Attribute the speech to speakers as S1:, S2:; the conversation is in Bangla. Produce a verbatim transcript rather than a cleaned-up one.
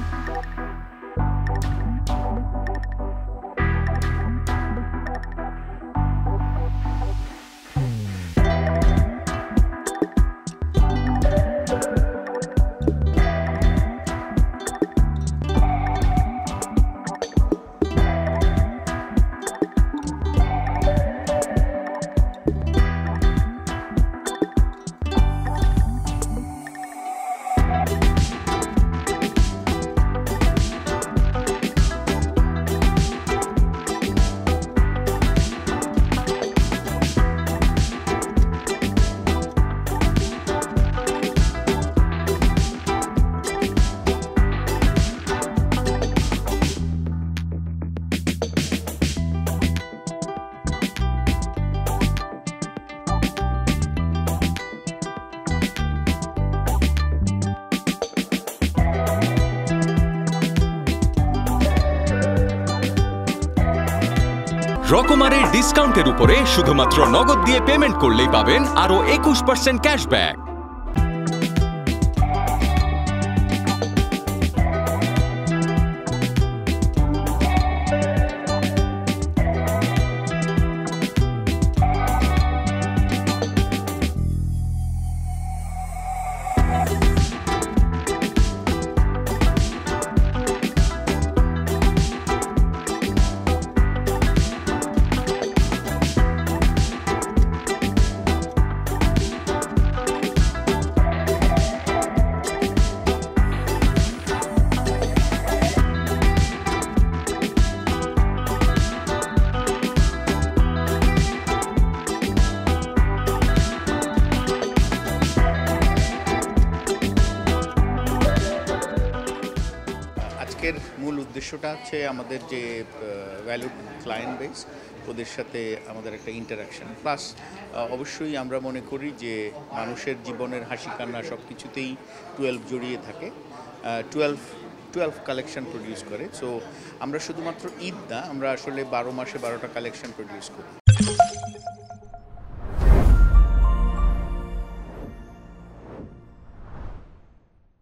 S1: রকমারের ডিসকাউন্টের উপরে শুধুমাত্র নগদ দিয়ে পেমেন্ট করলেই পাবেন আরো একুশ পার্সেন্ট ক্যাশব্যাক।
S2: আজকের মূল উদ্দেশ্যটা হচ্ছে আমাদের যে ভ্যালুড ক্লায়েন্ট বেস ওদের সাথে আমাদের একটা ইন্টারাকশন, প্লাস অবশ্যই আমরা মনে করি যে মানুষের জীবনের হাসি কান্না সব কিছুতেই টুয়েলভ জড়িয়ে থাকে। টুয়েলভ টুয়েলভ কালেকশন প্রডিউস করে। সো আমরা শুধুমাত্র ঈদ না, আমরা আসলে বারো মাসে বারোটা কালেকশন প্রডিউস করি।